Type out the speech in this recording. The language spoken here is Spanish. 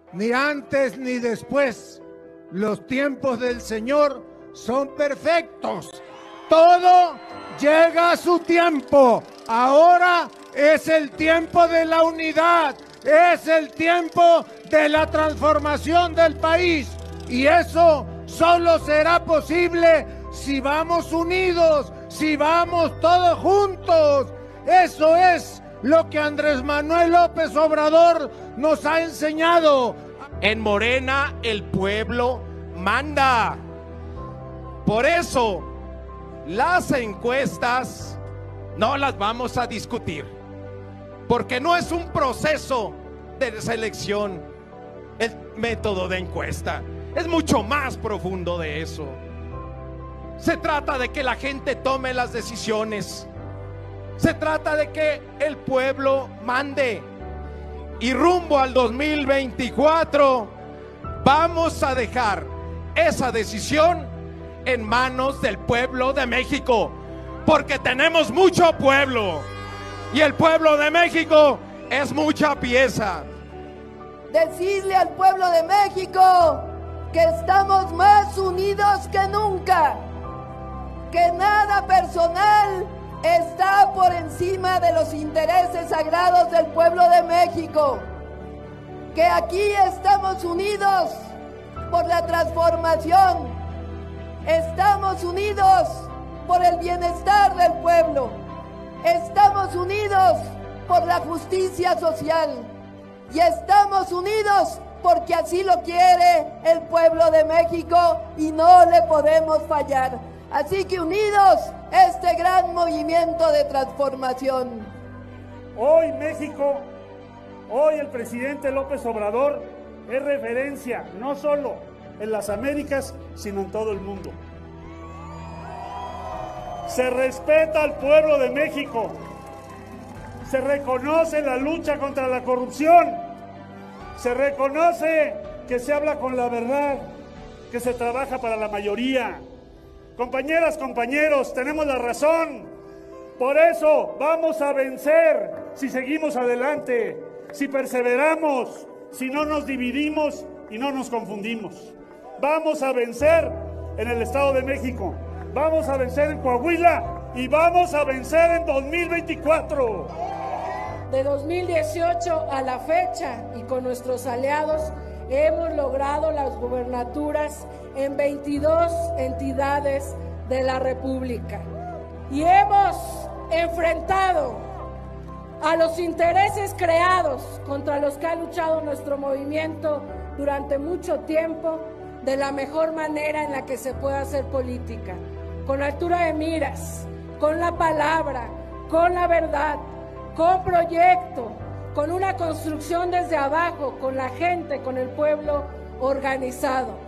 ni antes ni después. Los tiempos del Señor son perfectos. Todo llega a su tiempo. Ahora es el tiempo de la unidad. Es el tiempo de la transformación del país. Y eso solo será posible si vamos unidos, si vamos todos juntos. Eso es lo que Andrés Manuel López Obrador nos ha enseñado. En Morena el pueblo manda. Por eso las encuestas no las vamos a discutir, porque no es un proceso de selección el método de encuesta, es mucho más profundo de eso. Se trata de que la gente tome las decisiones, se trata de que el pueblo mande. Y rumbo al 2024 vamos a dejar esa decisión en manos del pueblo de México, porque tenemos mucho pueblo y el pueblo de México es mucha pieza. Decirle al pueblo de México que estamos más unidos que nunca, que nada personal está por encima de los intereses sagrados del pueblo de México, que aquí estamos unidos por la transformación, estamos unidos por el bienestar del pueblo, estamos unidos por la justicia social y estamos unidos porque así lo quiere el pueblo de México y no le podemos fallar. Así que unidos, este gran movimiento de transformación. Hoy México, hoy el presidente López Obrador es referencia no solo en las Américas, sino en todo el mundo. Se respeta al pueblo de México, se reconoce la lucha contra la corrupción, se reconoce que se habla con la verdad, que se trabaja para la mayoría. Compañeras, compañeros, tenemos la razón. Por eso vamos a vencer si seguimos adelante, si perseveramos, si no nos dividimos y no nos confundimos. Vamos a vencer en el Estado de México, vamos a vencer en Coahuila y vamos a vencer en 2024. De 2018 a la fecha y con nuestros aliados hemos logrado las gubernaturas en 22 entidades de la República y hemos enfrentado a los intereses creados contra los que ha luchado nuestro movimiento durante mucho tiempo de la mejor manera en la que se puede hacer política, con altura de miras, con la palabra, con la verdad, con proyecto, con una construcción desde abajo, con la gente, con el pueblo organizado.